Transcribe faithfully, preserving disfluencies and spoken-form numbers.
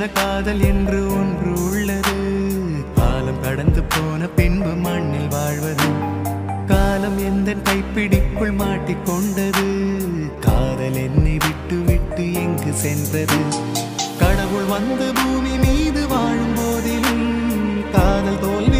காதல் என்று ஒன்று உள்ளது. காலம் கடந்து போன பின்பு மண்ணில் வாழ்வது. காலம் எந்த கைப்பிடிக்குள் மாட்டிக்கொண்டது. காதல் என்னை விட்டு விட்டு எங்கு சென்றது. கடவுள் வந்து பூமி மீது வாழும் போதிலும் காதல் தோல்வி